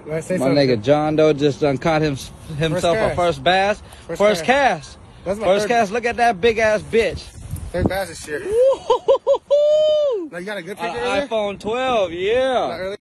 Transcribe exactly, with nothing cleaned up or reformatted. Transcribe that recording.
Let's say My something. nigga John Doe just done caught him, himself First a first bass. First, First cast. cast. That's my First third, cast. Look at that big ass bitch. Third bass this year. Now you got a good picture Uh, earlier? iPhone twelve, yeah. Not earlier?